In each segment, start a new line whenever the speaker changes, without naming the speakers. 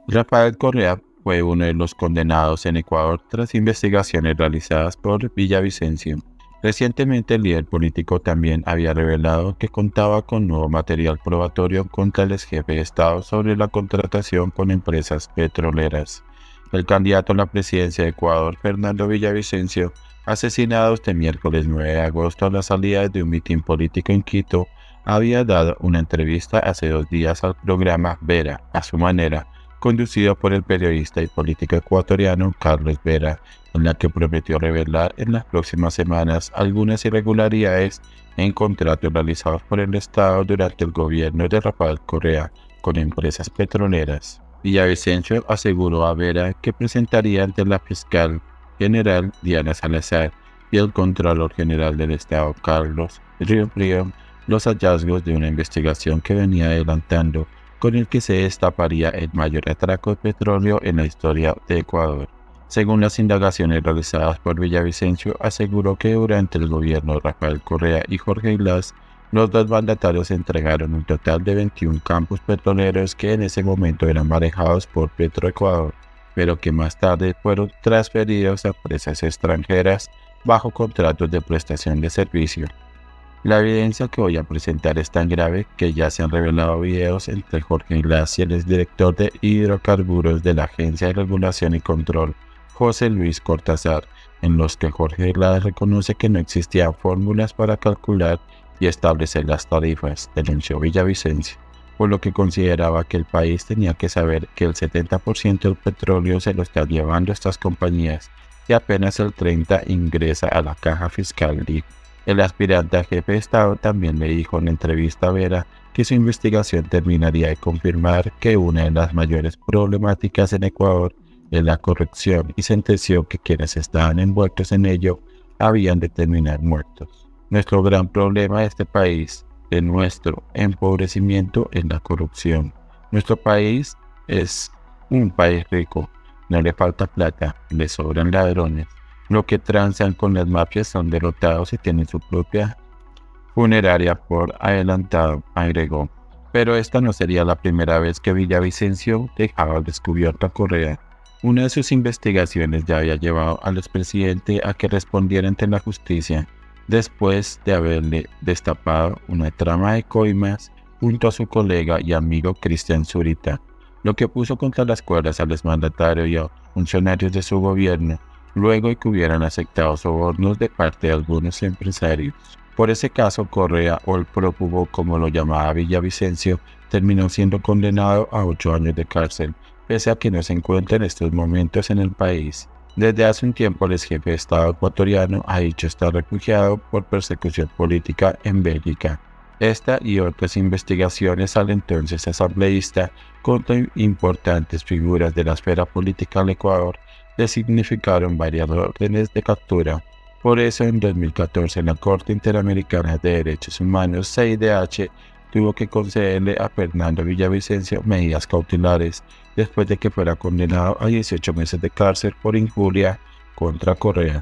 Rafael Correa fue uno de los condenados en Ecuador tras investigaciones realizadas por Villavicencio. Recientemente el líder político también había revelado que contaba con nuevo material probatorio contra el exjefe de Estado sobre la contratación con empresas petroleras. El candidato a la presidencia de Ecuador, Fernando Villavicencio, asesinado este miércoles 9 de agosto a la salida de un mitin político en Quito, había dado una entrevista hace 2 días al programa Vera, a su manera, conducido por el periodista y político ecuatoriano Carlos Vera, en la que prometió revelar en las próximas semanas algunas irregularidades en contratos realizados por el Estado durante el gobierno de Rafael Correa con empresas petroleras. Villavicencio aseguró a Vera que presentaría ante la fiscal general Diana Salazar y el Contralor General del Estado Carlos Río los hallazgos de una investigación que venía adelantando, con el que se destaparía el mayor atraco de petróleo en la historia de Ecuador. Según las indagaciones realizadas por Villavicencio, aseguró que durante el gobierno de Rafael Correa y Jorge Glass, los dos mandatarios entregaron un total de 21 campos petroleros que en ese momento eran manejados por Petroecuador, pero que más tarde fueron transferidos a empresas extranjeras bajo contratos de prestación de servicio. La evidencia que voy a presentar es tan grave que ya se han revelado videos entre Jorge Glass y el exdirector de hidrocarburos de la Agencia de Regulación y Control, José Luis Cortázar, en los que Jorge Glass reconoce que no existían fórmulas para calcular y establecer las tarifas, denunció Villavicencio, por lo que consideraba que el país tenía que saber que el 70% del petróleo se lo están llevando estas compañías y apenas el 30% ingresa a la caja fiscal, dijo. El aspirante a jefe de Estado también le dijo en entrevista a Vera que su investigación terminaría de confirmar que una de las mayores problemáticas en Ecuador es la corrupción y sentenció que quienes estaban envueltos en ello habían de terminar muertos. Nuestro gran problema de este país, de nuestro empobrecimiento, es la corrupción. Nuestro país es un país rico, no le falta plata, le sobran ladrones. Los que transan con las mafias son derrotados y tienen su propia funeraria por adelantado, agregó. Pero esta no sería la primera vez que Villavicencio dejaba al descubierto a Correa. Una de sus investigaciones ya había llevado al expresidente a que respondiera ante la justicia, después de haberle destapado una trama de coimas junto a su colega y amigo Cristian Zurita, lo que puso contra las cuerdas al exmandatario y a funcionarios de su gobierno, luego de que hubieran aceptado sobornos de parte de algunos empresarios. Por ese caso, Correa, o el prófugo como lo llamaba Villavicencio, terminó siendo condenado a 8 años de cárcel, pese a que no se encuentra en estos momentos en el país. Desde hace un tiempo el exjefe de Estado ecuatoriano ha dicho estar refugiado por persecución política en Bélgica. Esta y otras investigaciones al entonces asambleísta contra importantes figuras de la esfera política del Ecuador le significaron varias órdenes de captura. Por eso, en 2014, la Corte Interamericana de Derechos Humanos, CIDH, tuvo que concederle a Fernando Villavicencio medidas cautelares después de que fuera condenado a 18 meses de cárcel por injuria contra Correa,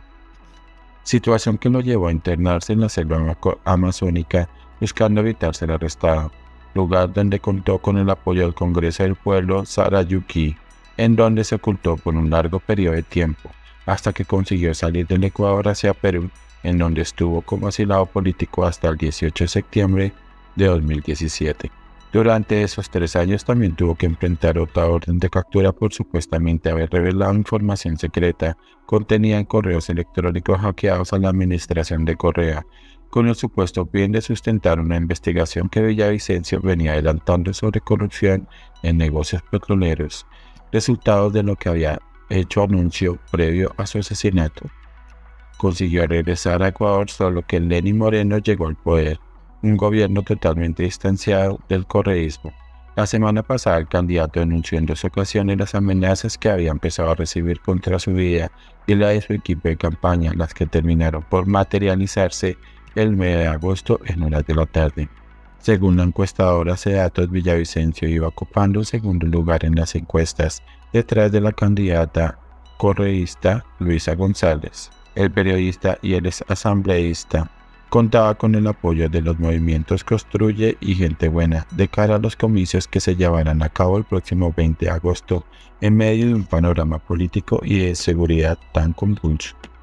situación que lo llevó a internarse en la selva amazónica buscando evitar ser arrestado, lugar donde contó con el apoyo del Congreso del Pueblo Sarayuquí, en donde se ocultó por un largo periodo de tiempo, hasta que consiguió salir del Ecuador hacia Perú, en donde estuvo como asilado político hasta el 18 de septiembre de 2017. Durante esos 3 años también tuvo que enfrentar otra orden de captura por supuestamente haber revelado información secreta contenida en correos electrónicos hackeados a la administración de Correa, con el supuesto fin de sustentar una investigación que Villavicencio venía adelantando sobre corrupción en negocios petroleros, resultados de lo que había hecho anuncio previo a su asesinato. Consiguió regresar a Ecuador solo que Lenín Moreno llegó al poder, un gobierno totalmente distanciado del correísmo. La semana pasada el candidato denunció en 2 ocasiones las amenazas que había empezado a recibir contra su vida y la de su equipo de campaña, las que terminaron por materializarse el 9 de agosto en horas de la tarde. Según la encuestadora Cedatos, Villavicencio iba ocupando un segundo lugar en las encuestas, detrás de la candidata correísta Luisa González. El periodista y el asambleísta contaba con el apoyo de los movimientos Construye y Gente Buena de cara a los comicios que se llevarán a cabo el próximo 20 de agosto en medio de un panorama político y de seguridad tan convulso.